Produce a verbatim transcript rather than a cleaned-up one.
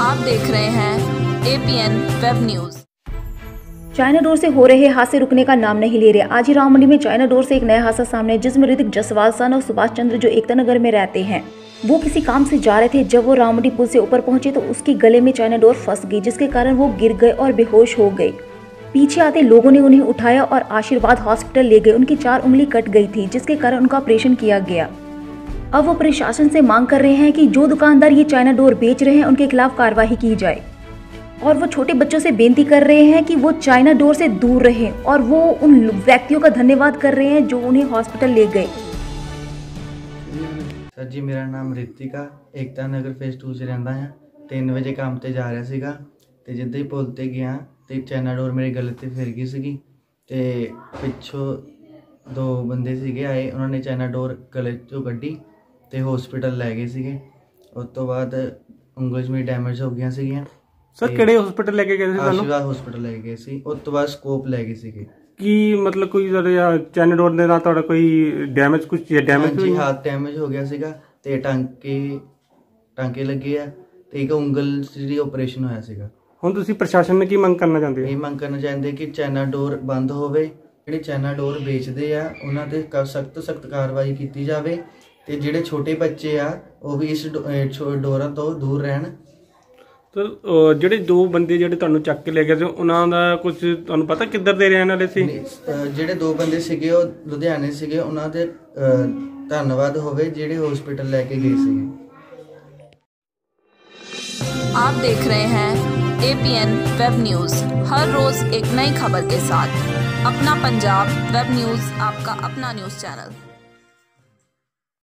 आप देख रहे हैं एपीएन वेब न्यूज। चाइना डोर से हो रहे हादसे रुकने का नाम नहीं ले रहे। आज ही राम मंडी में चाइना डोर से एक नया हादसा सामने, जिसमें ऋतिक जसवाल सन और सुभाष चंद्र जो एकता नगर में रहते हैं, वो किसी काम से जा रहे थे। जब वो राम मंडी पुल से ऊपर पहुंचे तो उसके गले में चाइना डोर फंस गई, जिसके कारण वो गिर गए और बेहोश हो गए। पीछे आते लोगों ने उन्हें उठाया और आशीर्वाद हॉस्पिटल ले गए। उनकी चार उंगली कट गई थी, जिसके कारण उनका ऑपरेशन किया गया। अब वो प्रशासन से मांग कर रहे हैं कि जो दुकानदार ये चाइना डोर बेच रहे हैं उनके खिलाफ कार्रवाई की जाए, और वो छोटे बच्चों से बेनती कर रहे हैं कि वो चाइना डोर से दूर रहें, और वो उन व्यक्तियों का धन्यवाद कर रहे हैं जो उन्हें हॉस्पिटल ले गए। सर जी, मेरा नाम ऋतिक आ, एकता नगर फेज टू से रहंदा है। तीन बजे काम ते जा रहा सीगा ते जिद्दां ही पुल ते गया ते चाइना डोर मेरे गले ते फिर गई सीगी ते पिछों दो बंदे सीगे आए, उन्होंने चाइना डोर गले चों कड्ढी ते हॉस्पिटल लै गए सीगे। उस तो बाद ਉਂਗਲ ਮੇਰੀ डैमेज हो गई ਸੀਗੀਆਂ। सर ਕਿਹੜੇ ਹਸਪੀਟਲ ਲੈ ਕੇ ਗਏ ਸੀ ਤੁਹਾਨੂੰ? ਆਸ਼ੀਰਵਾਦ ਹਸਪੀਟਲ ਲੈ ਕੇ ਗਏ ਸੀ। ਉਸ ਤੋਂ ਬਾਅਦ ਸਕੋਪ ਲੈ ਗਏ ਸੀਗੇ। ਕੀ ਮਤਲਬ ਕੋਈ ਚਾਈਨਾ ਡੋਰ ਦੇ ਨਾਲ ਤੁਹਾਡਾ ਕੋਈ ਡੈਮੇਜ ਕੁਝ ਡੈਮੇਜ ਜੀ ਹੱਥ ਡੈਮੇਜ ਹੋ ਗਿਆ ਸੀਗਾ ਤੇ ਟਾਂਕੇ ਟਾਂਕੇ ਲੱਗੇ ਆ ਤੇ ਇੱਕ ਉਂਗਲ ਜਿਹੜੀ ਆਪਰੇਸ਼ਨ ਹੋਇਆ ਸੀਗਾ। ਹੁਣ ਤੁਸੀਂ ਪ੍ਰਸ਼ਾਸਨ ਨੇ ਕੀ ਮੰਗ ਕਰਨਾ ਚਾਹੁੰਦੇ ਹੋ? ਇਹ ਮੰਗ ਕਰਨਾ ਚਾਹੁੰਦੇ ਕਿ ਚਾਈਨਾ ਡੋਰ ਬੰਦ ਹੋਵੇ, ਜਿਹੜੇ ਚਾਈਨਾ ਡੋਰ ਵੇਚਦੇ ਆ ਉਹਨਾਂ ਤੇ ਸਖਤ ਸਖਤ ਕਾਰਵਾਈ ਕੀਤੀ ਜਾਵੇ ਤੇ ਜਿਹੜੇ ਛੋਟੇ ਬੱਚੇ ਆ ਉਹ ਵੀ ਇਸ ਡੋਰਾਂ ਤੋਂ ਦੂਰ ਰਹਿਣ। तो ਜਿਹੜੇ ਦੋ ਬੰਦੇ ਜਿਹੜੇ ਤੁਹਾਨੂੰ ਚੱਕ ਕੇ ਲੈ ਗਏ ਸੀ ਉਹਨਾਂ ਦਾ ਕੁਝ ਤੁਹਾਨੂੰ ਪਤਾ ਕਿੱਧਰ ਦੇ ਰਹਿਣ ਵਾਲੇ ਸੀ? ਜਿਹੜੇ ਦੋ ਬੰਦੇ ਸੀਗੇ ਉਹ ਲੁਧਿਆਣੇ ਸੀਗੇ, ਉਹਨਾਂ ਦੇ ਧੰਨਵਾਦ ਹੋਵੇ ਜਿਹੜੇ ਹਸਪੀਟਲ ਲੈ ਕੇ ਗਏ ਸੀਗੇ। आप देख रहे हैं एपीएन वेब न्यूज, हर रोज एक नई खबर के साथ। अपना पंजाब वेब न्यूज, आपका अपना न्यूज चैनल।